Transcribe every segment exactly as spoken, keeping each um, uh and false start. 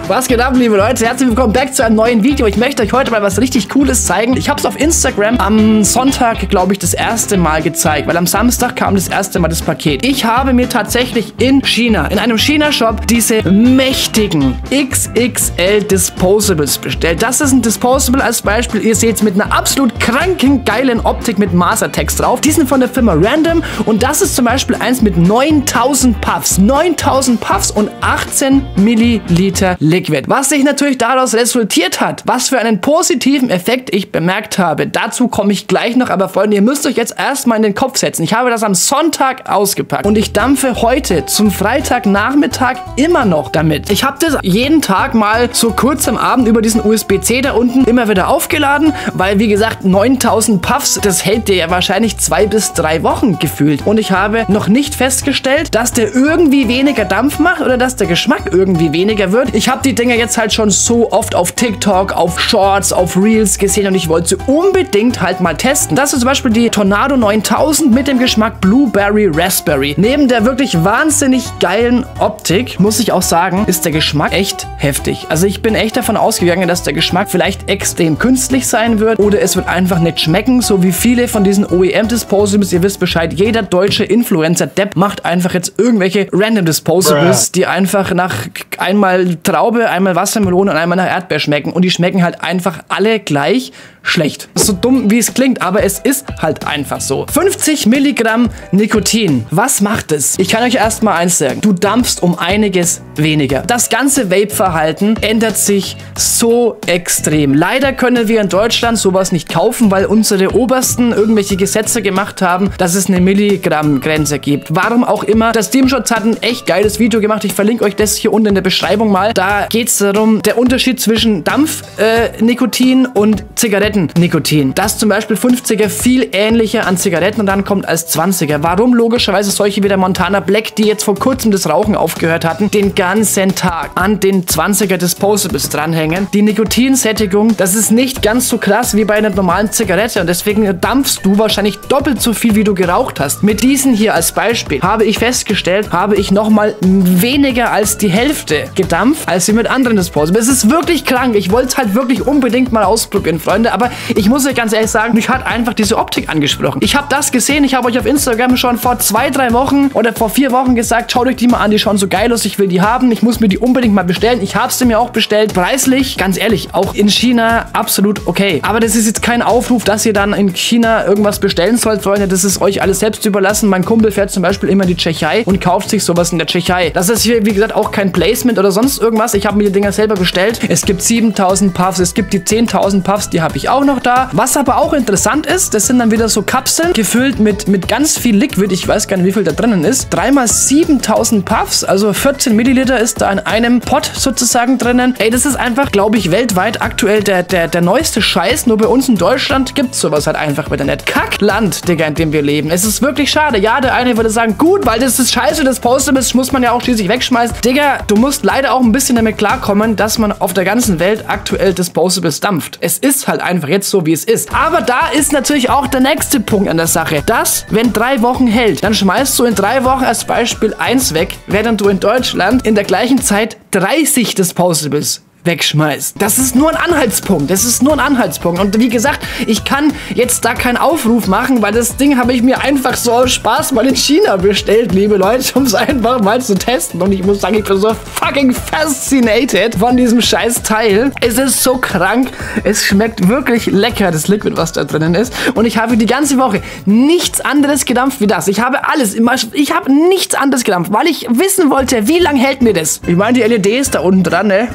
Was geht ab, liebe Leute? Herzlich willkommen back zu einem neuen Video. Ich möchte euch heute mal was richtig Cooles zeigen. Ich habe es auf Instagram am Sonntag, glaube ich, das erste Mal gezeigt, weil am Samstag kam das erste Mal das Paket. Ich habe mir tatsächlich in China, in einem China-Shop, diese mächtigen X X L Disposables bestellt. Das ist ein Disposable als Beispiel. Ihr seht es mit einer absolut kranken, geilen Optik mit Masertext drauf. Die sind von der Firma Random und das ist zum Beispiel eins mit neuntausend Puffs. neuntausend Puffs und achtzehn Milliliter Liquid. Was sich natürlich daraus resultiert hat, was für einen positiven Effekt ich bemerkt habe, dazu komme ich gleich noch, aber Freunde, ihr müsst euch jetzt erstmal in den Kopf setzen. Ich habe das am Sonntag ausgepackt und ich dampfe heute zum Freitagnachmittag immer noch damit. Ich habe das jeden Tag mal so kurz am Abend über diesen U S B C da unten immer wieder aufgeladen, weil wie gesagt neuntausend Puffs, das hält dir ja wahrscheinlich zwei bis drei Wochen gefühlt und ich habe noch nicht festgestellt, dass der irgendwie weniger Dampf macht oder dass der Geschmack irgendwie weniger wird. Ich habe die Dinger jetzt halt schon so oft auf TikTok, auf Shorts, auf Reels gesehen und ich wollte sie unbedingt halt mal testen. Das ist zum Beispiel die Tornado neuntausend mit dem Geschmack Blueberry Raspberry. Neben der wirklich wahnsinnig geilen Optik, muss ich auch sagen, ist der Geschmack echt heftig. Also ich bin echt davon ausgegangen, dass der Geschmack vielleicht extrem künstlich sein wird oder es wird einfach nicht schmecken, so wie viele von diesen O E M-Disposables. Ihr wisst Bescheid, jeder deutsche Influencer-Depp macht einfach jetzt irgendwelche Random Disposables, die einfach nach einmal Traube, einmal Wassermelone und einmal nach Erdbeer schmecken und die schmecken halt einfach alle gleich schlecht. So dumm wie es klingt, aber es ist halt einfach so. fünfzig Milligramm Nikotin. Was macht es? Ich kann euch erstmal eins sagen. Du dampfst um einiges weniger. Das ganze Vape-Verhalten ändert sich so extrem. Leider können wir in Deutschland sowas nicht kaufen, weil unsere Obersten irgendwelche Gesetze gemacht haben, dass es eine Milligramm-Grenze gibt. Warum auch immer. Das Steamshots hat ein echt geiles Video gemacht. Ich verlinke euch das hier unten in der Beschreibung mal. Da geht es darum, der Unterschied zwischen Dampf-Nikotin äh, und Zigaretten-Nikotin. Das zum Beispiel fünfziger viel ähnlicher an Zigaretten und dann kommt als zwanziger. Warum? Logischerweise solche wie der Montana Black, die jetzt vor kurzem das Rauchen aufgehört hatten, den ganzen Tag an den zwanziger Disposables dranhängen. Die Nikotinsättigung, das ist nicht ganz so krass wie bei einer normalen Zigarette und deswegen dampfst du wahrscheinlich doppelt so viel, wie du geraucht hast. Mit diesen hier als Beispiel habe ich festgestellt, habe ich nochmal weniger als die Hälfte gedampft, als wie mit anderen Disposables. Es ist wirklich krank. Ich wollte es halt wirklich unbedingt mal ausprobieren, Freunde, aber ich muss euch ganz ehrlich sagen, mich hat einfach diese Optik angesprochen. Ich habe das gesehen, ich habe euch auf Instagram schon vor zwei, drei Wochen oder vor vier Wochen gesagt, schaut euch die mal an, die schauen so geil aus, ich will die haben, ich muss mir die unbedingt mal bestellen. Ich habe sie mir auch bestellt. Preislich, ganz ehrlich, auch in China absolut okay. Aber das ist jetzt kein Aufruf, dass ihr dann in China irgendwas bestellen sollt, Freunde. Das ist euch alles selbst überlassen. Mein Kumpel fährt zum Beispiel immer in die Tschechei und kauft sich sowas in der Tschechei. Das ist hier, wie gesagt, auch kein Placement oder sonst irgendwas. Ich habe mir die Dinger selber bestellt. Es gibt siebentausend Puffs, es gibt die zehntausend Puffs, die habe ich auch noch da. Was aber auch interessant ist, das sind dann wieder so Kapseln, gefüllt mit, mit ganz viel Liquid. Ich weiß gar nicht, wie viel da drinnen ist. drei mal siebentausend Puffs, also vierzehn Milliliter ist da in einem Pot sozusagen drinnen. Ey, das ist einfach, glaube ich, weltweit aktuell der, der, der neueste Scheiß. Nur bei uns in Deutschland gibt es sowas halt einfach wieder nicht. Kackland, Digga, in dem wir leben. Es ist wirklich schade. Ja, der eine würde sagen, gut, weil das ist scheiße, das Postables muss man ja auch schließlich wegschmeißen. Digga, du musst leider auch ein bisschen damit klarkommen, dass man auf der ganzen Welt aktuell Disposables dampft. Es ist halt einfach jetzt so, wie es ist. Aber da ist natürlich auch der nächste Punkt an der Sache. Das, wenn drei Wochen hält, dann schmeißt du in drei Wochen als Beispiel eins weg, während du in Deutschland in der gleichen Zeit dreißig Disposables wegschmeißt. Das ist nur ein Anhaltspunkt. Das ist nur ein Anhaltspunkt. Und wie gesagt, ich kann jetzt da keinen Aufruf machen, weil das Ding habe ich mir einfach so aus Spaß mal in China bestellt, liebe Leute, um es einfach mal zu testen. Und ich muss sagen, ich bin so fucking fascinated von diesem scheiß Teil. Es ist so krank. Es schmeckt wirklich lecker, das Liquid, was da drinnen ist. Und ich habe die ganze Woche nichts anderes gedampft wie das. Ich habe alles, ich habe nichts anderes gedampft, weil ich wissen wollte, wie lange hält mir das? Ich meine, die L E D ist da unten dran, ne?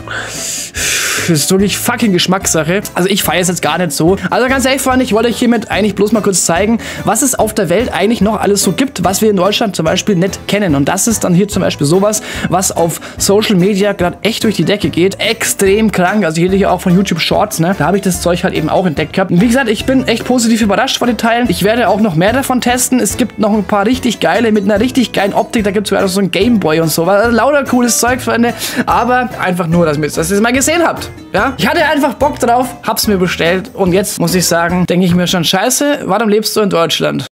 Das ist wirklich fucking Geschmackssache. Also ich feiere es jetzt gar nicht so. Also ganz ehrlich, Freunde, ich wollte euch hiermit eigentlich bloß mal kurz zeigen, was es auf der Welt eigentlich noch alles so gibt, was wir in Deutschland zum Beispiel nicht kennen. Und das ist dann hier zum Beispiel sowas, was auf Social Media gerade echt durch die Decke geht. Extrem krank. Also hier auch von YouTube Shorts, ne? Da habe ich das Zeug halt eben auch entdeckt gehabt. Und wie gesagt, ich bin echt positiv überrascht von den Teilen. Ich werde auch noch mehr davon testen. Es gibt noch ein paar richtig geile mit einer richtig geilen Optik. Da gibt es sogar so ein Gameboy und so. Also lauter cooles Zeug, Freunde. Aber einfach nur, dass ihr es mal gesehen habt. Ja? Ich hatte einfach Bock drauf, hab's mir bestellt und jetzt muss ich sagen, denke ich mir schon, scheiße, warum lebst du in Deutschland?